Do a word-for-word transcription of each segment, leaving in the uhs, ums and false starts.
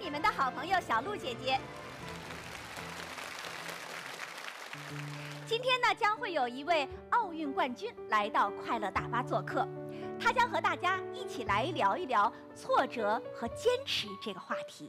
你们的好朋友小鹿姐姐。今天呢，将会有一位奥运冠军来到快乐大巴做客，他将和大家一起来聊一聊挫折和坚持这个话题。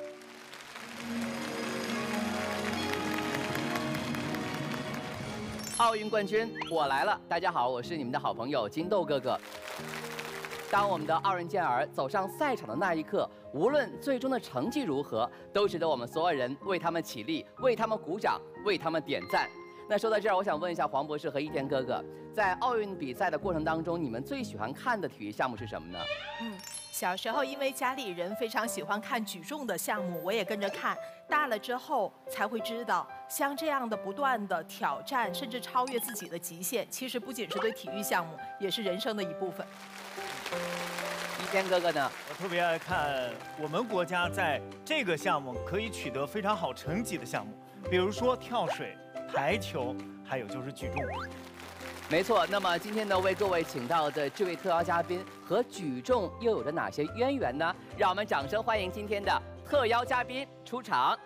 奥运冠军，我来了！大家好，我是你们的好朋友金豆哥哥。当我们的奥运健儿走上赛场的那一刻，无论最终的成绩如何，都值得我们所有人为他们起立，为他们鼓掌，为他们点赞。那说到这儿，我想问一下黄博士和一天哥哥，在奥运比赛的过程当中，你们最喜欢看的体育项目是什么呢？ 嗯，小时候因为家里人非常喜欢看举重的项目，我也跟着看。大了之后才会知道，像这样的不断的挑战，甚至超越自己的极限，其实不仅是对体育项目，也是人生的一部分。 一天哥哥呢？ 我特别爱看我们国家在这个项目可以取得非常好成绩的项目，比如说跳水、排球，还有就是举重。 没错，那么今天呢，为各位请到的这位特邀嘉宾和举重又有着哪些渊源呢？让我们掌声欢迎今天的特邀嘉宾出场。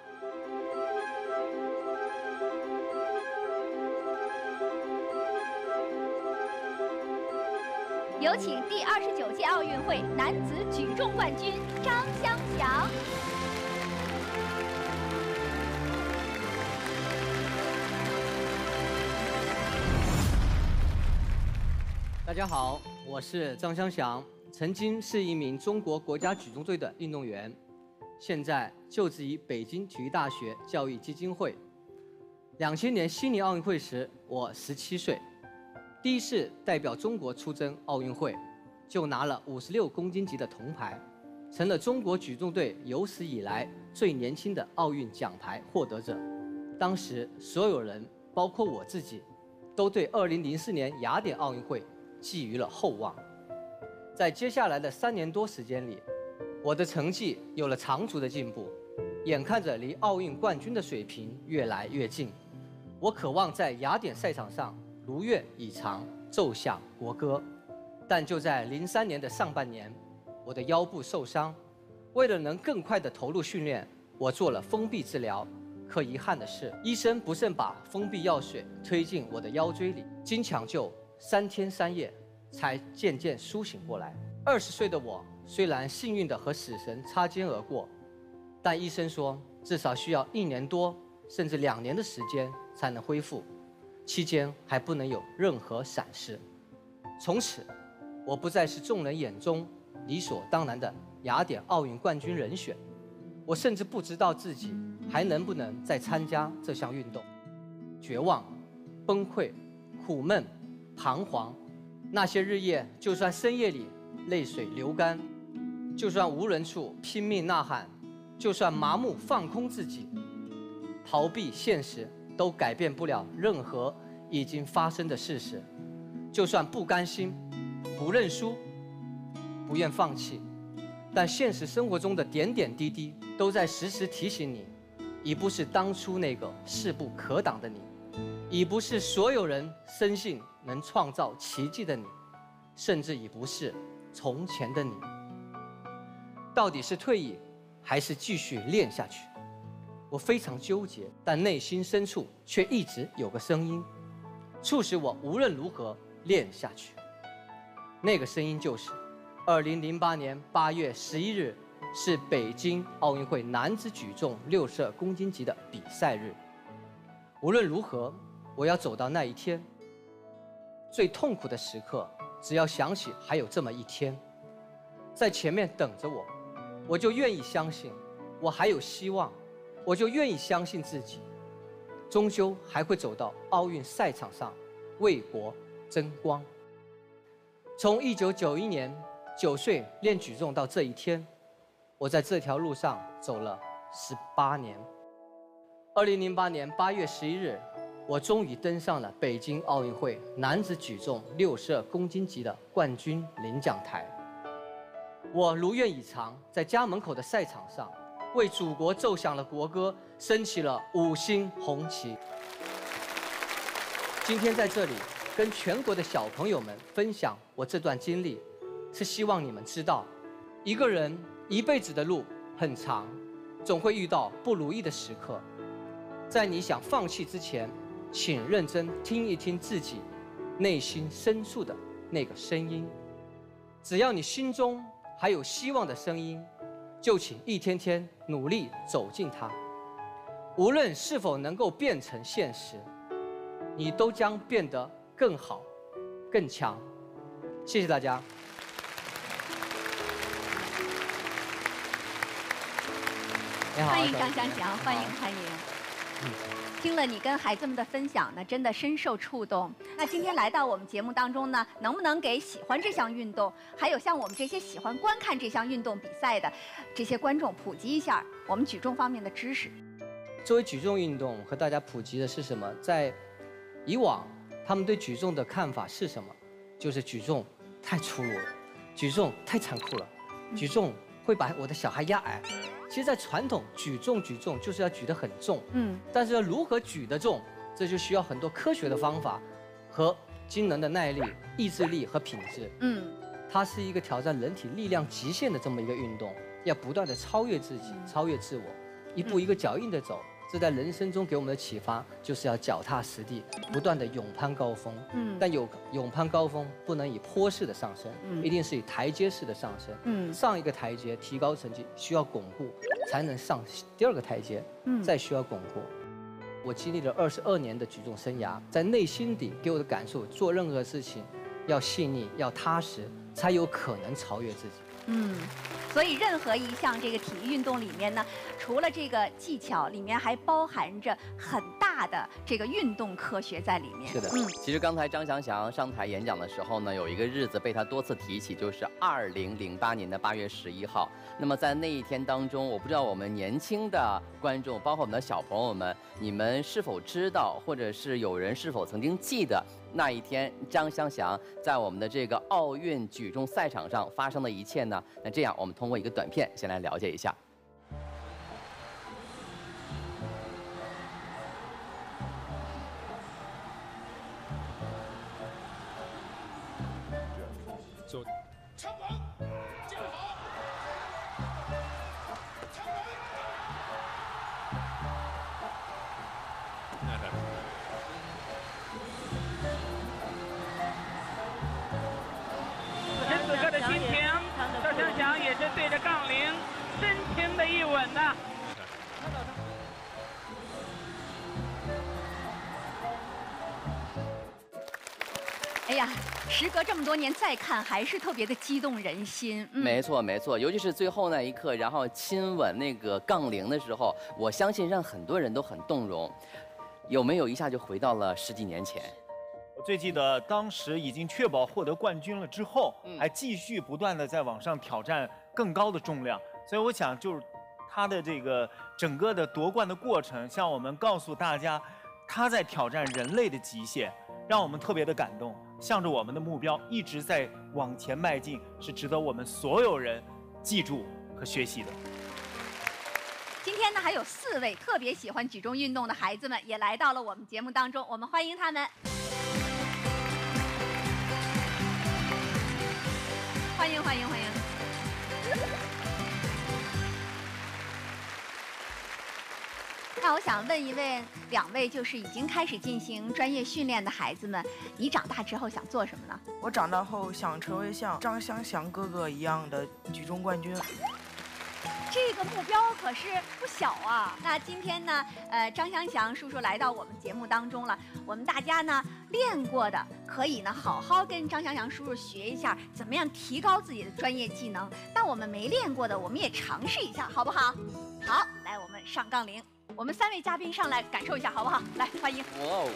有请第二十九届奥运会男子举重冠军张湘翔。 大家好，我是张湘翔，曾经是一名中国国家举重队的运动员，现在就职于北京体育大学教育基金会。两千年悉尼奥运会时，我十七岁，第一次代表中国出征奥运会，就拿了五十六公斤级的铜牌，成了中国举重队有史以来最年轻的奥运奖牌获得者。当时所有人，包括我自己，都对二零零四年雅典奥运会寄予了厚望。在接下来的三年多时间里，我的成绩有了长足的进步，眼看着离奥运冠军的水平越来越近，我渴望在雅典赛场上如愿以偿，奏响国歌。但就在零三年的上半年，我的腰部受伤，为了能更快地投入训练，我做了封闭治疗。可遗憾的是，医生不慎把封闭药水推进我的腰椎里，经抢救三天三夜，才渐渐苏醒过来。二十岁的我虽然幸运地和死神擦肩而过，但医生说至少需要一年多甚至两年的时间才能恢复，期间还不能有任何闪失。从此，我不再是众人眼中理所当然的雅典奥运冠军人选，我甚至不知道自己还能不能再参加这项运动。绝望、崩溃、苦闷、彷徨，那些日夜就算深夜里泪水流干，就算无人处拼命呐喊，就算麻木放空自己，逃避现实都改变不了任何已经发生的事实。就算不甘心、不认输、不愿放弃，但现实生活中的点点滴滴都在时时提醒你，已不是当初那个势不可挡的你，已不是所有人深信能创造奇迹的你，甚至已不是从前的你。到底是退役，还是继续练下去？我非常纠结，但内心深处却一直有个声音，促使我无论如何练下去。那个声音就是二零零八年八月十一日，是北京奥运会男子举重六十二公斤级的比赛日。无论如何，我要走到那一天。最痛苦的时刻，只要想起还有这么一天，在前面等着我，我就愿意相信我还有希望，我就愿意相信自己终究还会走到奥运赛场上为国争光。从一九九一年九岁练举重到这一天，我在这条路上走了十八年。二零零八年八月十一日，我终于登上了北京奥运会男子举重六十二公斤级的冠军领奖台。我如愿以偿，在家门口的赛场上，为祖国奏响了国歌，升起了五星红旗。今天在这里跟全国的小朋友们分享我这段经历，是希望你们知道，一个人一辈子的路很长， 总会遇到不如意的时刻，在你想放弃之前，请认真听一听自己内心深处的那个声音。只要你心中还有希望的声音，就请一天天努力走进它。无论是否能够变成现实，你都将变得更好、更强。谢谢大家。你好， 欢迎张湘翔，欢迎欢迎。听了你跟孩子们的分享呢，真的深受触动。那今天来到我们节目当中呢，能不能给喜欢这项运动，还有像我们这些喜欢观看这项运动比赛的这些观众普及一下我们举重方面的知识？ 作为举重运动，和大家普及的是什么？在以往，他们对举重的看法是什么？就是举重太粗鲁了，举重太残酷了，举重会把我的小孩压矮。其实，在传统，举重举重就是要举得很重，嗯，但是要如何举得重，这就需要很多科学的方法和惊人的耐力、意志力和品质，嗯，它是一个挑战人体力量极限的这么一个运动，要不断的超越自己、超越自我，一步一个脚印的走。这在人生中给我们的启发，就是要脚踏实地，不断的勇攀高峰。嗯，但有勇攀高峰不能以坡式的上升，嗯，一定是以台阶式的上升。嗯，上一个台阶提高成绩需要巩固，才能上第二个台阶，嗯，再需要巩固。我经历了二十二年的举重生涯，在内心底给我的感受，做任何事情要细腻，要踏实，才有可能超越自己。 嗯，所以任何一项这个体育运动里面呢，除了这个技巧，里面还包含着很大的这个运动科学在里面。 是的， 嗯，其实刚才张湘翔上台演讲的时候呢，有一个日子被他多次提起，就是二零零八年的八月十一号。那么在那一天当中，我不知道我们年轻的观众，包括我们的小朋友们，你们是否知道，或者是有人是否曾经记得那一天张湘翔在我们的这个奥运举重赛场上发生的一切呢？那这样，我们通过一个短片先来了解一下。 走，撑稳，站好，撑稳。那是。 此时此刻的心情，赵湘翔也是对着杠铃深情的一吻呐。 哎呀，时隔这么多年再看，还是特别的激动人心。 嗯、没错，没错，尤其是最后那一刻，然后亲吻那个杠铃的时候，我相信让很多人都很动容。有没有一下就回到了十几年前？ 我最记得当时已经确保获得冠军了之后，嗯、还继续不断的在往上挑战更高的重量，所以我想就是他的这个整个的夺冠的过程，向我们告诉大家，他在挑战人类的极限，让我们特别的感动。向着我们的目标一直在往前迈进，是值得我们所有人记住和学习的。 今天呢，还有四位特别喜欢举重运动的孩子们也来到了我们节目当中，我们欢迎他们。欢迎欢迎欢迎！那我想问一问两位，就是已经开始进行专业训练的孩子们，你长大之后想做什么呢？ 我长大后想成为像张湘翔哥哥一样的举重冠军。 这个目标可是不小啊！那今天呢，呃，张湘翔叔叔来到我们节目当中了，我们大家呢练过的可以呢好好跟张湘翔叔叔学一下，怎么样提高自己的专业技能。但我们没练过的，我们也尝试一下，好不好？好，来，我们上杠铃。我们三位嘉宾上来感受一下，好不好？来，欢迎。哇哦！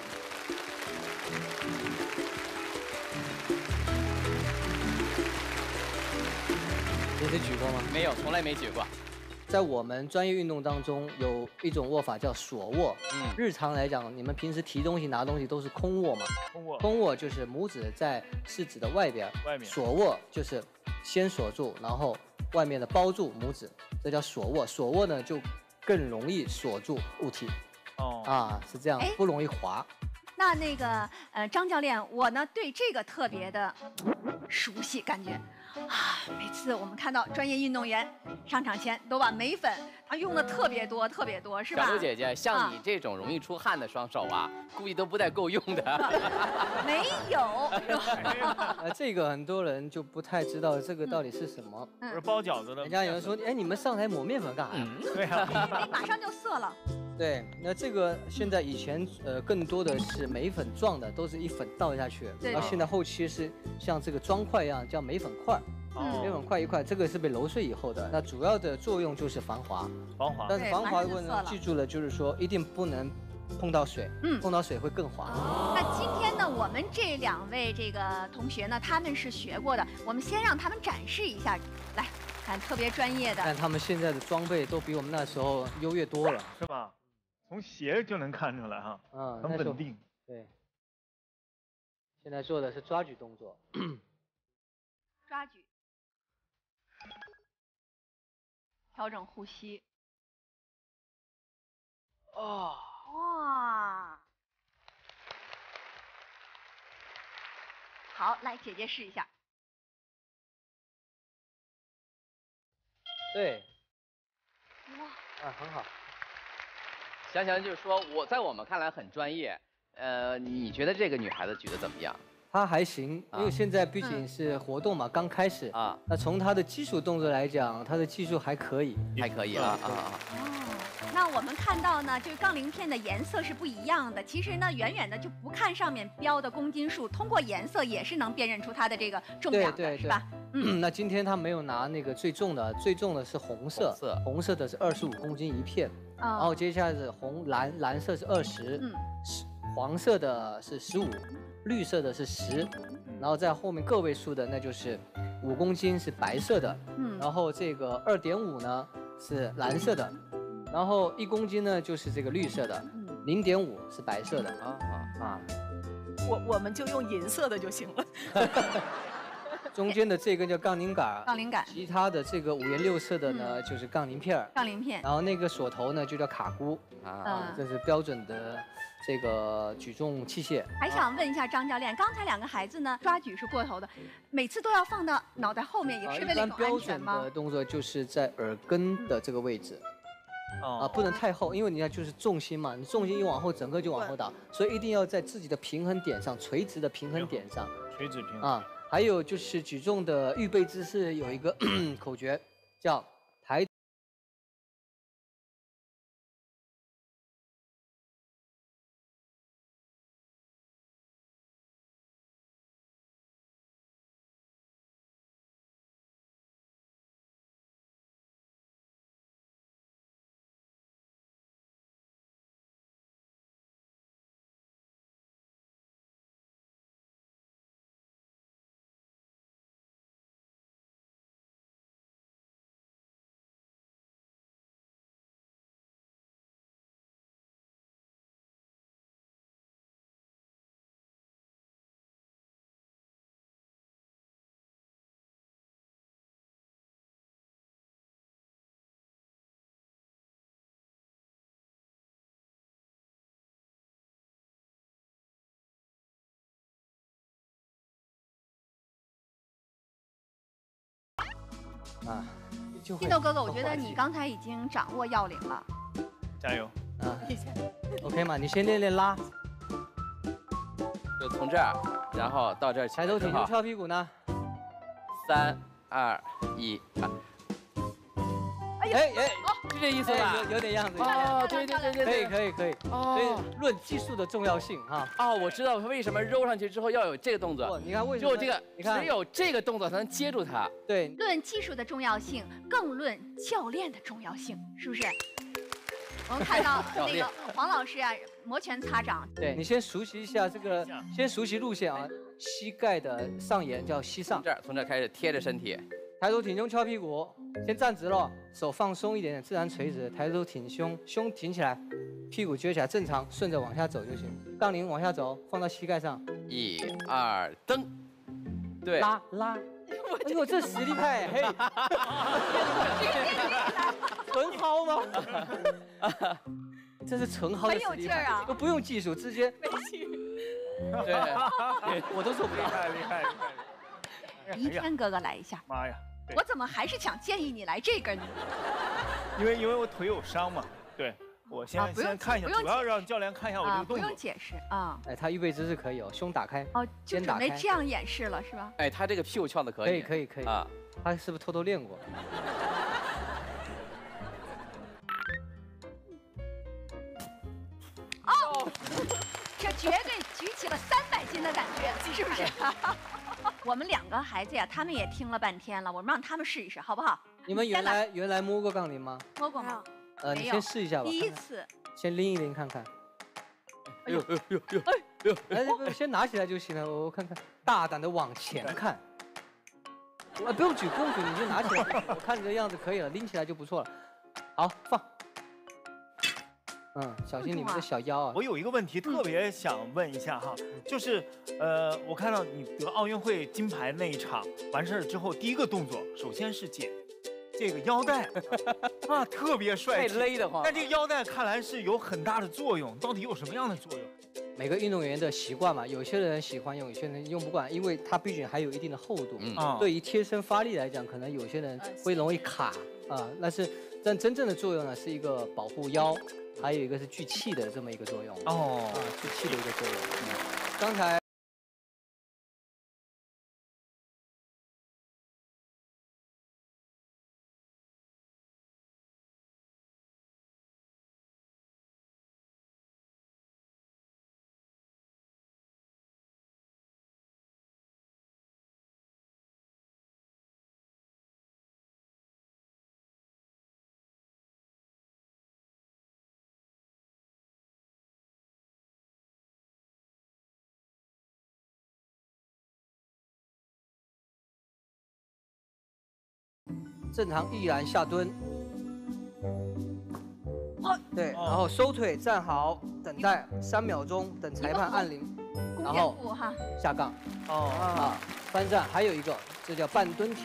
你是举过吗？ 没有，从来没举过。 在我们专业运动当中，有一种握法叫锁握。嗯，日常来讲，你们平时提东西、拿东西都是空握嘛？ 空握。 空握就是拇指在食指的外边， 外面。 锁握就是先锁住，然后外面的包住拇指，这叫锁握。锁握呢就更容易锁住物体。哦。啊，是这样，不容易滑。 那那个呃，张教练，我呢对这个特别的熟悉，感觉啊，每次我们看到专业运动员上场前都把眉粉啊用的特别多，特别多，是吧？ 小鹿姐姐，像你这种容易出汗的双手啊，估计都不带够用的。 没有，是吧？ 呃，这个很多人就不太知道这个到底是什么。 不是包饺子的。 人家有人说，哎，你们上台抹面粉干啥呀？ 对啊。 哎，马上就涩了。 对，那这个现在以前呃更多的是眉粉状的，都是一粉倒下去，然后现在后期是像这个砖块一样叫眉粉块，眉粉块一块，这个是被揉碎以后的。那主要的作用就是防滑， 防滑。 但是防滑的过程中记住了，就是说一定不能碰到水，嗯，碰到水会更滑。 那今天呢，我们这两位这个同学呢，他们是学过的，我们先让他们展示一下，来看特别专业的。 但他们现在的装备都比我们那时候优越多了， 是吧？从鞋就能看出来哈，嗯，很稳定。 对，现在做的是抓举动作。 抓举，调整呼吸。 哦， 哇，好，来姐姐试一下。 对。 哇， 啊，很好。 想想就是说，我在我们看来很专业，呃，你觉得这个女孩子举得怎么样？ 她还行，因为现在毕竟是活动嘛，刚开始啊。那从她的基础动作来讲，她的技术还可以， 还可以了啊。 哦，那我们看到呢，就是杠铃片的颜色是不一样的。其实呢，远远的就不看上面标的公斤数，通过颜色也是能辨认出它的这个重量的，是吧？ 嗯，那今天她没有拿那个最重的，最重的是红色，红色, 红色的是二十五公斤一片。然后接下来是红蓝，蓝色是二十，嗯，黄色的是十五，绿色的是十，然后在后面个位数的那就是五公斤是白色的，嗯，然后这个二点五呢是蓝色的，然后一公斤呢就是这个绿色的，零点五是白色的啊啊啊， 我我们就用银色的就行了。 中间的这根叫杠铃杆， 杠铃杆。 其他的这个五颜六色的呢，嗯、就是杠铃片杠铃片。 然后那个锁头呢，就叫卡箍啊，这是标准的这个举重器械。 还想问一下张教练，刚才两个孩子呢，抓举是过头的，每次都要放到脑袋后面，也是为了一种安全吗？ 标准的动作就是在耳根的这个位置。啊，不能太厚，因为你看就是重心嘛，你重心一往后，整个就往后倒，所以一定要在自己的平衡点上，垂直的平衡点上。 垂直平衡啊。还有就是举重的预备姿势有一个口诀，叫抬。 啊，金豆哥哥，我觉得你刚才已经掌握要领了， 加油！ 啊 ，OK 吗？你先练练拉， 就从这儿，然后到这儿， 抬头挺胸翘屁股呢。 三二一，啊！ 哎哎哎， 是这意思吧？ 有有点样子。 哦，对对对对， 可以可以可以。哦，所以论技术的重要性哈。 哦，我知道为什么揉上去之后要有这个动作。 你看为什么？ 就这个，你看，只有这个动作才能接住它。 对。 论技术的重要性，更论教练的重要性，是不是？我们看到那个黄老师啊，摩拳擦掌。 对你先熟悉一下这个，先熟悉路线啊。膝盖的上沿叫膝上。 这儿从这儿开始贴着身体。 抬头挺胸翘屁股，先站直了，手放松一点点，自然垂直。抬头挺胸，胸挺起来，屁股撅起来，正常，顺着往下走就行。杠铃往下走，放到膝盖上。 一二蹬，对， 拉拉。哎呦，这实力派，嘿，纯薅吗？这是纯薅的实力派， 很有劲儿啊， 都不用技术，直接。 对， 我都做不到。 厉害厉害厉害！ 于天哥哥来一下。 妈呀！ 我怎么还是想建议你来这个呢？ 因为因为我腿有伤嘛，对。 我先、啊、先看一下，主要让教练看一下我这个动作。 啊、不用解释啊。 哎，他预备姿势可以哦，胸打开。 哦，就准备这样演示了是吧？ 哎，他这个屁股翘的可以。可以可以可以啊，他是不是偷偷练过？ 哦，这绝对举起了三百斤的感觉，是不是？我们两个孩子呀，他们也听了半天了，我们让他们试一试，好不好？ 你们原来原来摸过杠铃吗？ 摸过吗？ 呃，你先试一下吧。 第一次， 先拎一拎看看。 哎呦哎呦呦哎呦！ 哎，不，先拿起来就行了。我看看，大胆的往前看。啊，不用举，不用举，你就拿起来。我看你这样子可以了，拎起来就不错了。好，放。嗯，小心你们的小腰啊。 我有一个问题特别想问一下哈，就是呃，我看到你得奥运会金牌那一场完事儿之后，第一个动作首先是解。 这个腰带啊，特别帅气， 太勒得慌。 但这个腰带看来是有很大的作用，到底有什么样的作用？ 每个运动员的习惯嘛，有些人喜欢用，有些人用不惯，因为它毕竟还有一定的厚度。嗯，对于贴身发力来讲，可能有些人会容易卡啊。但是，但真正的作用呢，是一个保护腰，还有一个是聚气的这么一个作用。哦，啊，聚气的一个作用。嗯、刚才。 正常毅然下蹲，好，对，然后收腿站好，等待三秒钟，等裁判按铃，然后下杠，哦啊，翻站，还有一个，这叫半蹲体，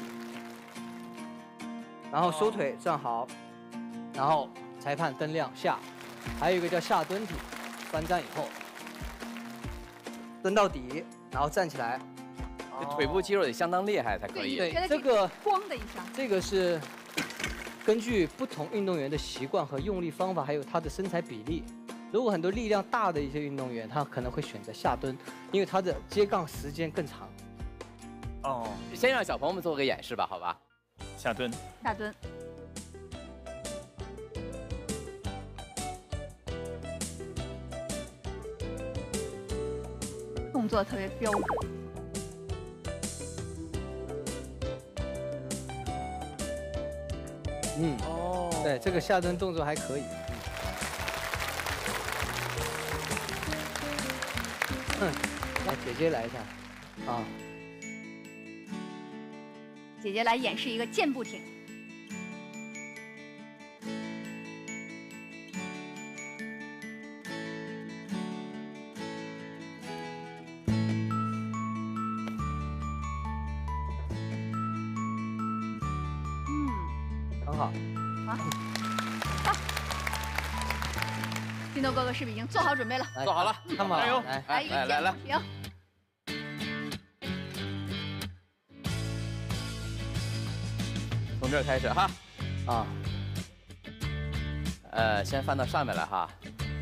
然后收腿站好，然后裁判灯亮下，还有一个叫下蹲体，翻站以后蹲到底，然后站起来。 腿部肌肉得相当厉害才可以。 对，这个咣的一下， 这个是根据不同运动员的习惯和用力方法，还有他的身材比例。如果很多力量大的一些运动员，他可能会选择下蹲，因为他的接杠时间更长。 哦，先让小朋友们做个演示吧，好吧？ 下蹲， 下蹲。动作特别标准。 嗯，哦，对，这个下蹲动作还可以。嗯，来，姐姐来一下，啊， 姐姐来演示一个箭步挺。 很好， 好，好，金豆哥哥是不是已经做好准备了？ 做好了， 看吧， 加油！ 来， 来一个箭步挺。 从这儿开始哈， 啊， 呃，先翻到上面来哈。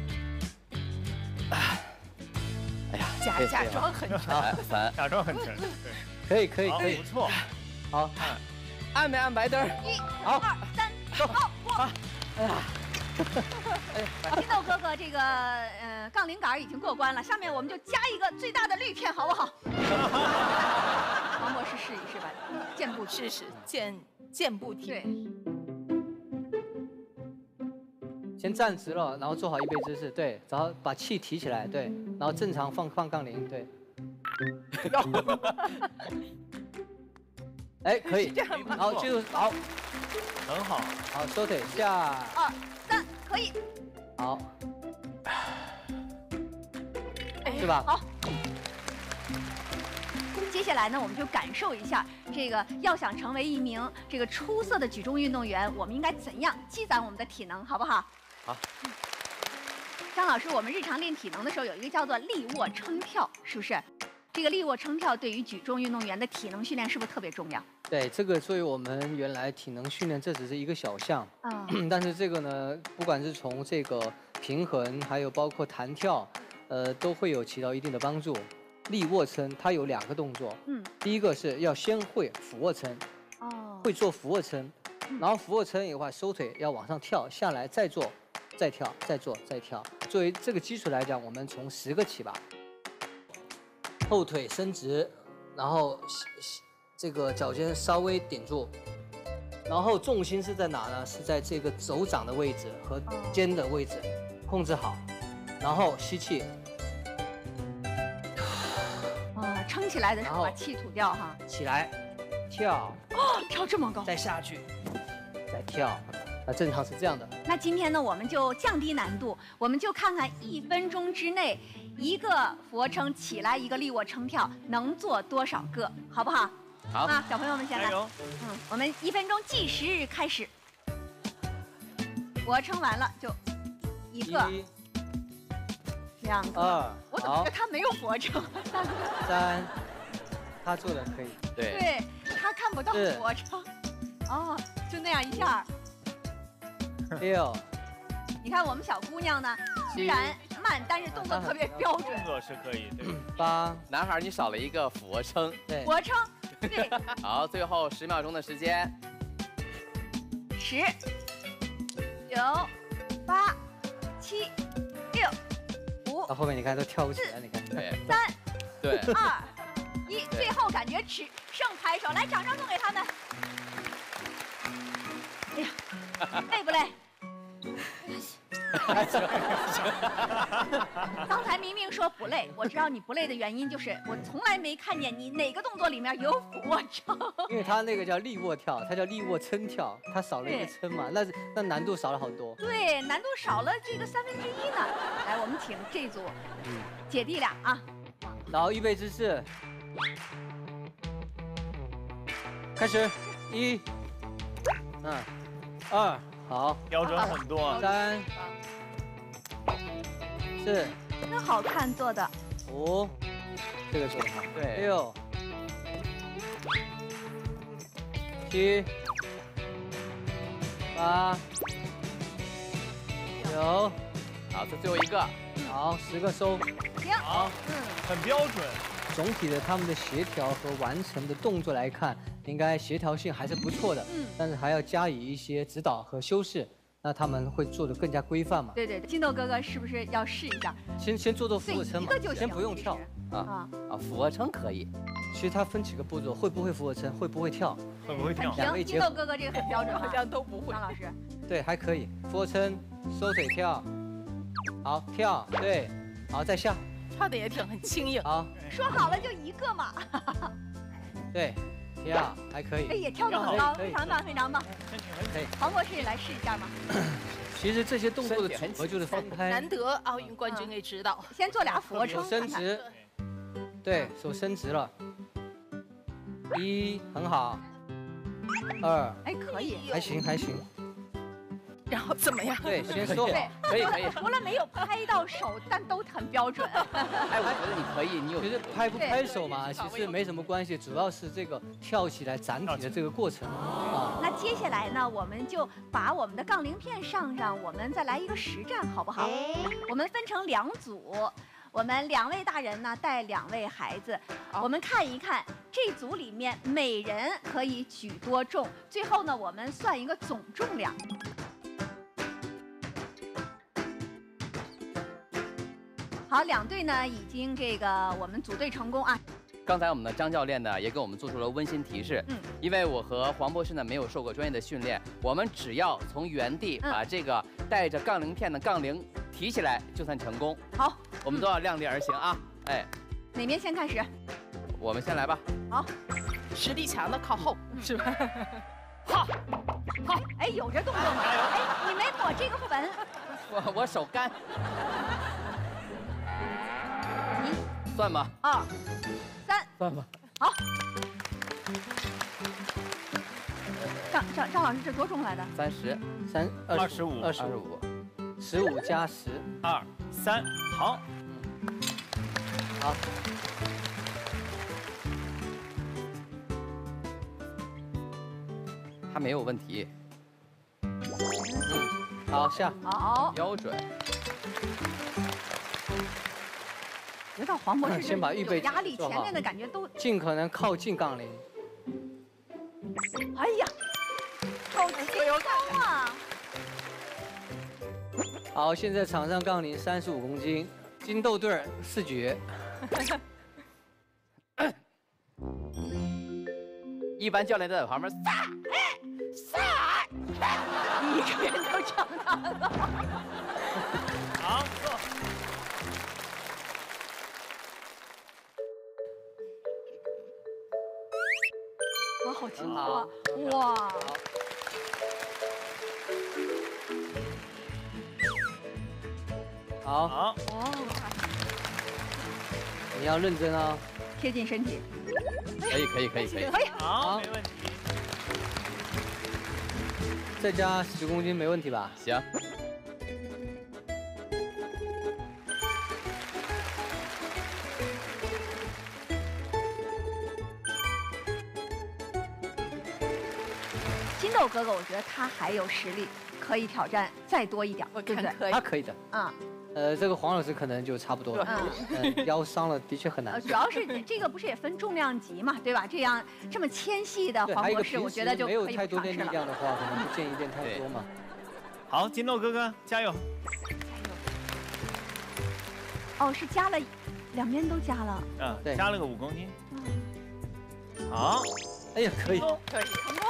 哎呀， 假假装很沉， 三， 假装很沉，对， 可以可以可以， 不错， 好。 按没按白灯？ 一、二、三，走！好，哎呀，金豆哥哥这个呃杠铃杆已经过关了，下面我们就加一个最大的绿片，好不好？王博士试一试吧，箭步试试箭箭步体。 对， 先站直了，然后做好预备姿势，对，然后把气提起来，对，然后正常放放杠铃，对。哎，可以，然后就好， 很好， 好收腿下， 二三，可以， 好，是吧？ 好。接下来呢，我们就感受一下这个要想成为一名这个出色的举重运动员，我们应该怎样积攒我们的体能，好不好？ 好。 张老师，我们日常练体能的时候有一个叫做立卧撑跳，是不是？ 这个立卧撑跳对于举重运动员的体能训练是不是特别重要？ 对，这个作为我们原来体能训练，这只是一个小项。 啊、 但是这个呢，不管是从这个平衡，还有包括弹跳，呃，都会有起到一定的帮助。立卧撑它有两个动作， 嗯， 第一个是要先会俯卧撑， 哦， 会做俯卧撑，然后俯卧撑以后收腿要往上跳，下来再做，再跳，再做，再跳。作为这个基础来讲，我们从十个起吧。后腿伸直，然后这个脚尖稍微顶住，然后重心是在哪呢？是在这个手掌的位置和肩的位置，控制好，然后吸气。 啊，撑起来的时候把气吐掉哈。 起来，跳， 哦，跳这么高， 再下去，再跳，那正常是这样的。 那今天呢，我们就降低难度，我们就看看一分钟之内，一个俯卧撑起来，一个立卧撑跳，能做多少个，好不好？ 好。 啊，小朋友们先来。 加油！ 嗯，我们一分钟计时开始。俯卧撑完了就一个。 一两个， 二， 我怎么觉得他没有俯卧撑？ 三，他做的可以。 对， 对他看不到俯卧撑。哦，就那样一下。 六。 你看我们小姑娘呢，虽然慢，但是动作特别标准。 动作是可以，对。 八。 男孩你少了一个俯卧撑。 对。 俯卧撑，对。 好，最后十秒钟的时间。 十、九、八、七、六。 到后面你看都跳不起来，你看。 对。 三， 对。 二，一，最后感觉只剩拍手，来，掌声送给他们。哎呀，累不累？刚才明明说不累，我知道你不累的原因就是我从来没看见你哪个动作里面有俯卧撑。 因为他那个叫立卧跳，他叫立卧撑跳，他少了一个撑嘛，那那难度少了好多。 对，难度少了这个三分之一呢。来，我们请这组姐弟俩啊。 然后预备姿势，开始，一，嗯，二，好， 标准很多。 三，四， 真好看做的。 五，这个做的好。 对。 六，七，八，九， 好，这最后一个。 好，十个收。 行。 好，嗯，很标准。 总体的他们的协调和完成的动作来看，应该协调性还是不错的。嗯。但是还要加以一些指导和修饰，那他们会做得更加规范嘛。 对对对，金豆哥哥是不是要试一下？ 先先做做俯卧撑嘛，先不用跳。 啊啊，俯卧撑可以。 其实它分几个步骤，会不会俯卧撑，会不会跳， 会不会跳？ 行，金豆哥哥这个很标准， 好像都不会。 张老师。 对，还可以。俯卧撑，收腿跳，好跳，对，好再下。 跳的也挺很轻盈。 好， 说好了就一个嘛。 对，跳还可以。 哎，也跳得很高，非常棒，非常棒。 可以。 黄博士也来试一下嘛。 其实这些动作的组合就是分开。 难得奥运冠军给指导。 先做俩俯卧撑。 手伸直。对手伸直了。一很好。二。 哎，可以。 还行还行。 然后怎么样？ 对，先说好， 可以可以。 除了没有拍到手，但都很标准。 哎，我觉得你可以，你有。 其实拍不拍手嘛，其实没什么关系，主要是这个跳起来展体的这个过程啊。 那接下来呢，我们就把我们的杠铃片上上，我们再来一个实战，好不好？我们分成两组。我们两位大人呢带两位孩子，我们看一看这组里面每人可以举多重，最后呢我们算一个总重量。好，两队呢已经这个我们组队成功啊。 刚才我们的张教练呢也给我们做出了温馨提示，嗯，因为我和黄博士呢没有受过专业的训练，我们只要从原地把这个带着杠铃片的杠铃提起来就算成功。 好， 我们都要量力而行啊。哎， 哪边先开始？ 我们先来吧。 好， 实力强的靠后，是吧？ 好，好，哎，有这动作吗？哎，你没抹这个粉。 我我手干。 一， 算吧。 二，三， 算吧。 好。张张张老师，这多重来的？ 三十， 三二十五， 二十五，十五加十， 二三，好， 好。 他没有问题。 嗯，好下， 好， 标准。 觉得黄博士先把预备有压力， 做好前面的感觉都， 尽可能靠近杠铃。 哎呀，好轻松啊！ 好，现在场上杠铃三十五公斤，金豆队儿四举。 一般教练都在旁边撒撒， 一个人都长大了。 好，坐。 哇，好轻松啊！哇， 好， 好， 哇， 你要认真哦。 贴近身体， 可以可以可以可以。 可以。 好，没问题。 再加十公斤没问题吧？ 行。 金豆哥哥，我觉得他还有实力，可以挑战再多一点，对不对？ 可以他可以的。 嗯。 呃，这个黄老师可能就差不多了。 嗯。 嗯，腰伤了的确很呃， 难。 主要是这个不是也分重量级嘛，对吧？这样这么纤细的对，还有一个黄博士，我觉得就没有可以太多练力不尝试了。 量的话，可能不建议练太多嘛。 好，金豆哥哥加油！ 哦，是加了，两边都加了。 嗯， 对加了个五公斤。 嗯， 好， 哎呀，可以。 可以。 成功。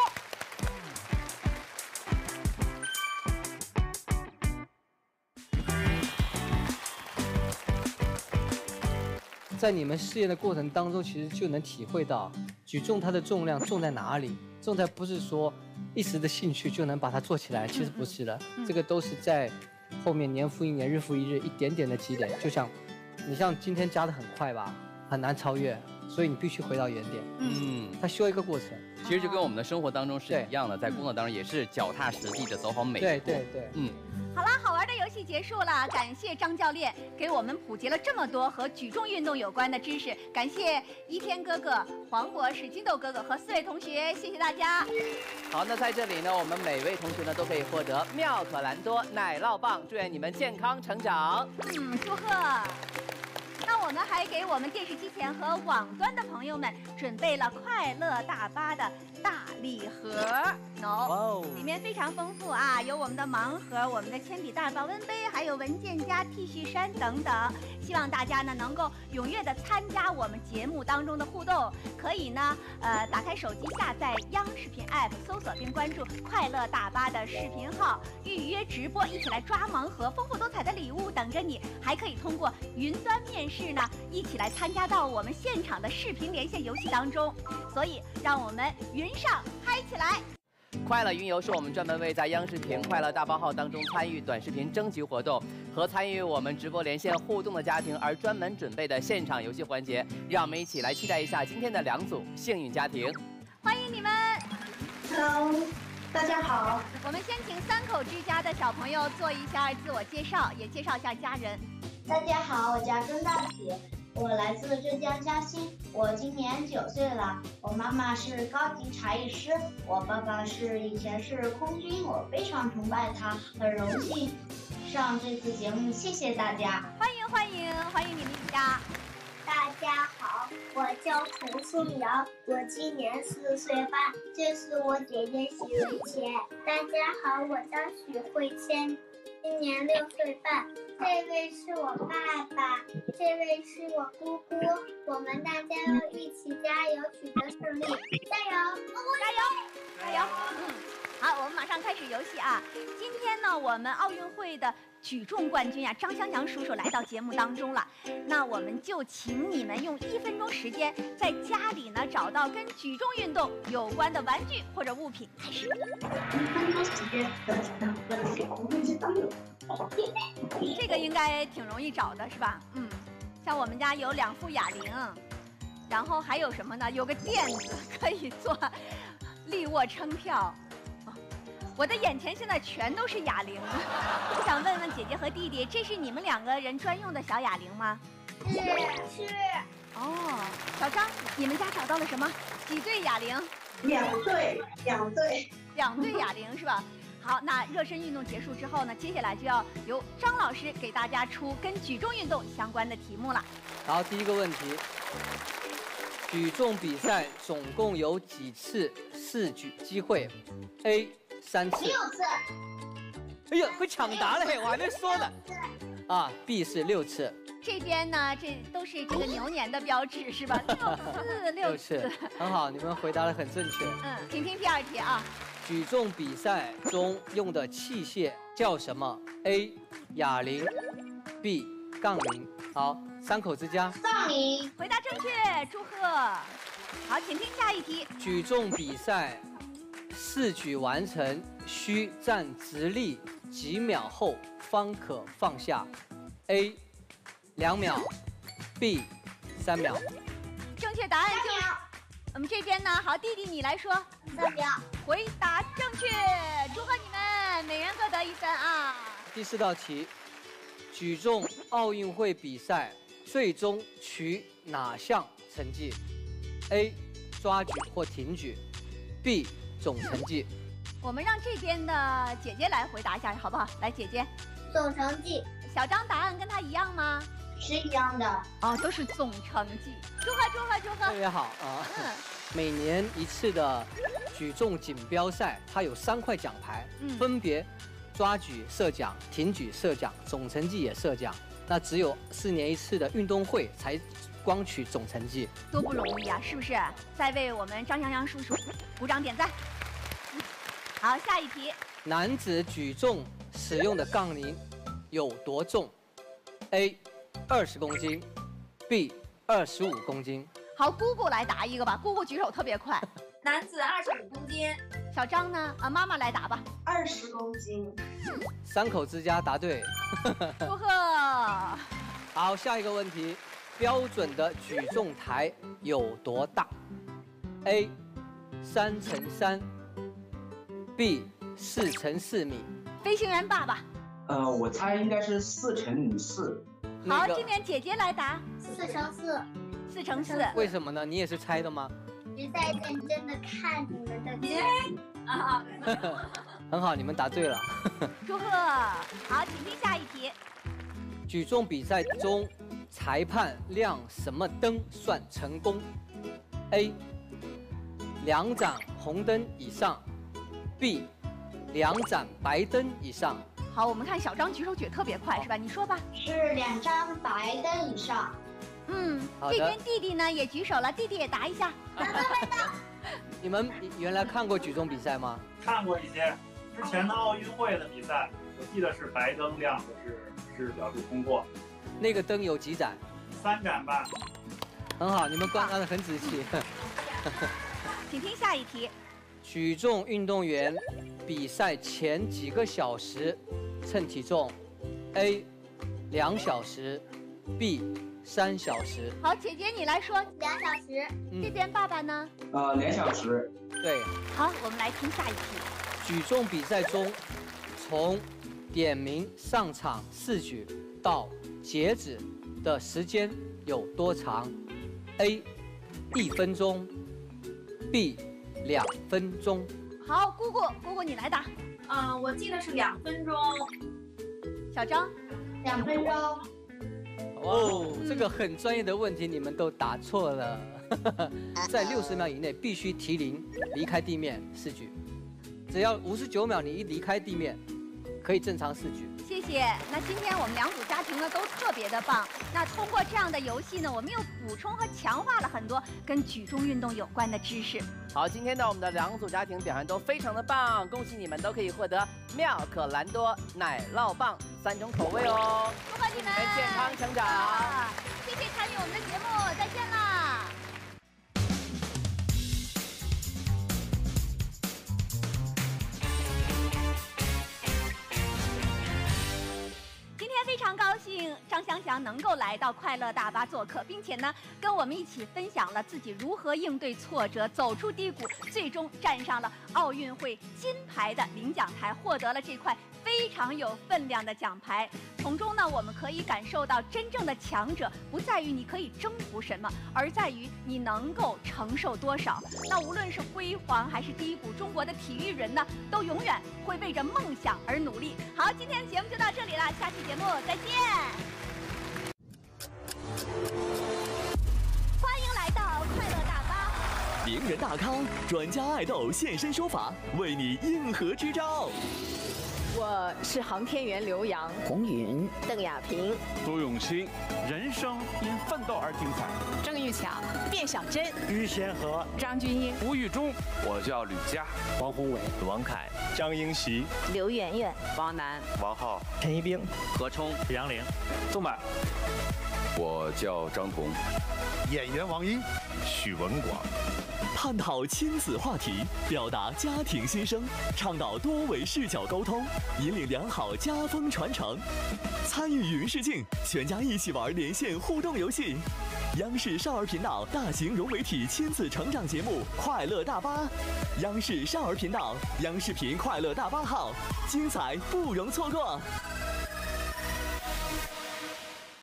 在你们试验的过程当中，其实就能体会到举重它的重量重在哪里。重在不是说一时的兴趣就能把它做起来，其实不是的， 嗯这个都是在后面年复一年、日复一日，一点点的积累。就像你像今天加的很快吧，很难超越，所以你必须回到原点。 嗯， 它需要一个过程。 其实就跟我们的生活当中是一样的，在工作当中也是脚踏实地的走好每一步。 对对对。 嗯。 好啦，好玩的游戏结束了，感谢张教练给我们普及了这么多和举重运动有关的知识，感谢一天哥哥、黄博士、金豆哥哥和四位同学，谢谢大家。 好，那在这里呢，我们每位同学呢都可以获得妙可蓝多奶酪棒，祝愿你们健康成长。 嗯，祝贺。那我们还给我们电视机前和网端的朋友们准备了快乐大巴的大礼盒，no，里面非常丰富啊，有我们的盲盒、我们的铅笔袋、保温杯，还有文件夹、T 恤衫等等。希望大家呢能够踊跃的参加我们节目当中的互动，可以呢呃打开手机下载央视频 app， 搜索并关注快乐大巴的视频号，预约直播，一起来抓盲盒，丰富多彩的礼物等着你，还可以通过云端面试呢，一起来参加到我们现场的视频连线游戏当中。所以，让我们云上嗨起来！ 快乐云游是我们专门为在央视频快乐大包号当中参与短视频征集活动和参与我们直播连线互动的家庭而专门准备的现场游戏环节。让我们一起来期待一下今天的两组幸运家庭。 欢迎你们 ！Hello， 大家好。 我们先请三口之家的小朋友做一下自我介绍，也介绍一下家人。 大家好，我叫曾大喜，我来自浙江嘉兴，我今年九岁了。我妈妈是高级茶艺师，我爸爸是以前是空军，我非常崇拜他，很荣幸上这次节目，谢谢大家。 欢迎欢迎欢迎你们一家。 大家好，我叫陈颂瑶，我今年四岁半，这是我姐姐许文谦。大家好，我叫许慧谦，今年六岁半。这位是我爸爸，这位是我姑姑，我们大家要一起加油，取得胜利，加油！ 加油！加油！嗯，好，我们马上开始游戏啊！今天呢，我们奥运会的举重冠军呀、啊，张湘阳叔叔来到节目当中了。那我们就请你们用一分钟时间，在家里呢找到跟举重运动有关的玩具或者物品，开始。 一分钟时间， 这个应该挺容易找的，是吧？嗯，像我们家有两副哑铃，然后还有什么呢？有个垫子可以做立卧撑跳。我的眼前现在全都是哑铃，我想问问姐姐和弟弟，这是你们两个人专用的小哑铃吗？ 是是。 哦，小张，你们家找到了什么？几对哑铃？ 两对，两对。 两对哑铃是吧？好，那热身运动结束之后呢，接下来就要由张老师给大家出跟举重运动相关的题目了。 好，第一个问题，举重比赛总共有几次试举机会 ？A 三次。 六次。 哎呀，会抢答了嘿，我还没说呢。啊 ，B 是六次。 这边呢，这都是这个牛年的标志是吧？六次，六次， 很好，你们回答的很正确。 嗯，请听第二题啊。 举重比赛中用的器械叫什么 ？A. 哑铃 ，B. 杠铃。好，三口之家。 杠铃。 回答正确，祝贺。好，请听下一题。 举重比赛试举完成需站直立几秒后方可放下 ？A. 两秒 ，B. 三秒。 正确答案就是。我们这边呢，好，弟弟你来说。 三秒。 回答正确，祝贺你们，每人各得一分啊。 第四道题，举重奥运会比赛最终取哪项成绩 ？A. 抓举或挺举 ，B. 总成绩。 我们让这边的姐姐来回答一下，好不好？来，姐姐。 总成绩。 小张答案跟他一样吗？ 是一样的。 哦，都是总成绩。祝贺祝贺祝贺！ 特别好啊。嗯。每年一次的举重锦标赛，它有三块奖牌，嗯、分别抓举设奖、挺举设奖、总成绩也设奖。那只有四年一次的运动会才光取总成绩， 多不容易啊，是不是？再为我们张洋洋叔叔鼓掌点赞。好，下一题。 男子举重使用的杠铃有多重 ？A. 二十公斤 ，B. 二十五公斤。 好，姑姑来答一个吧。姑姑举手特别快。 男子二十五公斤。 小张呢？啊，妈妈来答吧。 二十公斤。 三口之家答对。 祝贺。 好，下一个问题，标准的举重台有多大 ？A. 三乘三 ，B. 四乘四米。 飞行员爸爸。 呃，我猜应该是四乘以四。 好，这边姐姐来答。 四乘四。 四乘四。 为什么呢？你也是猜的吗？ 是在认真的看你们的题。 啊， 很好，你们答对了。 祝贺。好，请听下一题。 举重比赛中，裁判亮什么灯算成功 ？A. 两盏红灯以上 ，B. 两盏白灯以上。 好，我们看小张举手举特别快，是吧？你说吧。 是两张白灯以上。 嗯，这边弟弟呢也举手了，弟弟也答一下。 你们原来看过举重比赛吗？ 看过一些，之前的奥运会的比赛，我记得是白灯亮的是是表示通过。 那个灯有几盏？ 三盏吧。 很好，你们观察得很仔细。 请听下一题。 举重运动员比赛前几个小时称体重 ，A. 两小时 ，B. 三小时。 好，姐姐你来说。 两小时。 嗯、 这边爸爸呢？ 呃，两小时。 对。 好，我们来听下一题。 举重比赛中，从点名上场试举到截止的时间有多长 ？A. 一分钟 ，B. 两分钟。 好，姑姑，姑姑你来答。 嗯、呃，我记得是两分钟。 小张， 两分钟。 哦，这个很专业的问题，你们都答错了。在六十秒以内必须提铃离开地面试举，只要五十九秒你一离开地面，可以正常试举。 谢谢。那今天我们两组家庭呢都特别的棒。那通过这样的游戏呢，我们又补充和强化了很多跟举重运动有关的知识。 好，今天呢我们的两组家庭表现都非常的棒，恭喜你们都可以获得妙可蓝多奶酪棒三种口味哦。 祝贺你们健康成长。 啊、谢谢参与我们的节目，再见啦。非常高兴幸张湘翔能够来到快乐大巴做客，并且呢，跟我们一起分享了自己如何应对挫折、走出低谷，最终站上了奥运会金牌的领奖台，获得了这块非常有分量的奖牌。从中呢，我们可以感受到真正的强者不在于你可以征服什么，而在于你能够承受多少。那无论是辉煌还是低谷，中国的体育人呢，都永远会为着梦想而努力。好，今天的节目就到这里了，下期节目再见。欢迎来到快乐大巴。 名人大咖、专家爱豆现身说法，为你应何支招？ 我是航天员刘洋、 洪云、 邓亚萍、 朱永清，人生因奋斗而精彩。 郑玉强、卞小珍、 于贤和、 张钧甯、 吴玉忠，我叫吕嘉、 王宏伟、 王凯、 张英习、 刘媛媛、 王楠、 王浩、 陈一冰、 何冲、 杨凌、 宋柏。 我叫张彤。 演员王一、 许文广。 探讨亲子话题，表达家庭心声，倡导多维视角沟通，引领良好家风传承。参与云视镜，全家一起玩连线互动游戏。央视少儿频道大型融媒体亲子成长节目《快乐大巴》，央视少儿频道、央视频快乐大巴号，精彩不容错过。